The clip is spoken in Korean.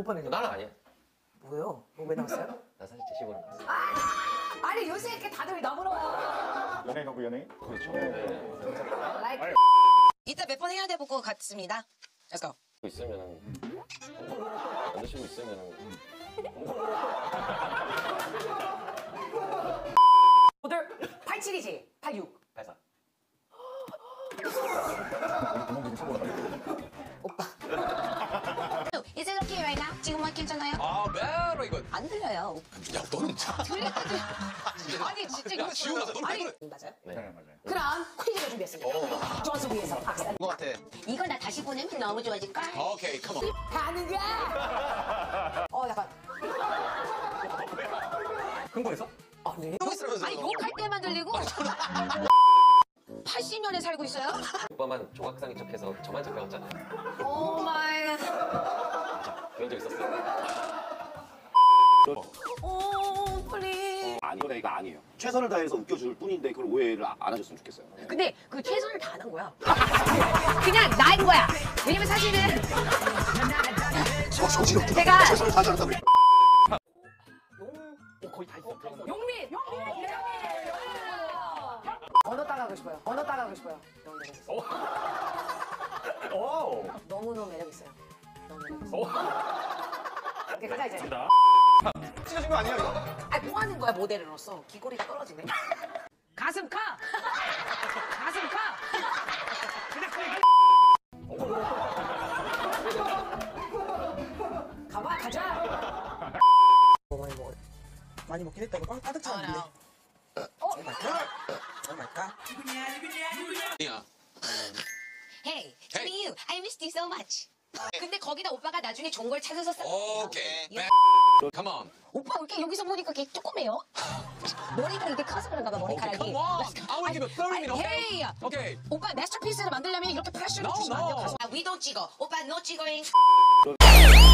오빠는요? 나는 아니야. 뭐요? 왜 나왔어요? 나 사실 제시고는 갔어. 아니 요새 이렇게 다들 나 물어봐요. 연예인 하고 연예인? 그렇죠. like. 이따 몇 번 해야 될 것 같습니다. Let's go. 있으면은 남자친구 있으면은 오늘 87이지? 86. 84. 오빠. Is it okay right now? 지금은 괜찮아요? 아, very good. 안 들려요. 야, 너는 참. 아니 진짜 이거 지우나, 너는 아니 왜 맞아요? 네. 맞아요. 그럼 퀴즈를 준비했습니다. 조원수 위해서 박사. 것 같아. 이거 나 다시 보내면 너무 좋아질걸? 오케이, come on. 가는 거야. 약간. 흥분했어? 아니. 아니 욕할 때만 들리고 80년에 살고 있어요? 오빠만 조각상인 척해서 저만 잡혀갔잖아요. 오 마이 갓. 그런 적 있었어요. 오 플리. 아니, 이건 애가 아니에요. 최선을 다해서 웃겨줄 뿐인데 그걸 오해를 안 하셨으면 좋겠어요. 근데 그 최선을 다하는 거야. 그냥 나인 거야. 왜냐면 사실은 제가 최선을 다하지 않았다고. 거의 다 있어. 용민. 언어 따가고 싶어요. 언어 따가고 싶어요. 너무 매력 있어요. 오. 너무너무 매력 있어요. 너무 매력 있어요. 오케이 가자 이제. 찢어진 거 아니야 이거? 뭐 하는 거야 모델으로서 귀걸이가 떨어지네. 가슴 카. 가슴 카. 가봐 가자. 많이 먹어. 많이 먹긴 했다. 이거 가득 차는데. 오 마이 갓. 야. Hey, to you. I missed you so much. 근데 거기다 오빠가 나중에 좋은 걸 찾아서 써. 오케이. Come on. 오빠 왜 이렇게 여기서 보니까 이렇게 조그매요? 머리가 이렇게 커서 그런가 봐 머리카락이. Come on. I will give you 30 minutes, okay? Hey. Okay. 오빠 마스터피스를 만들려면 이렇게 프레셔를 No, 주시면 안 돼요. no. 아, we don't 찍어. 오빠 no 찍어잉.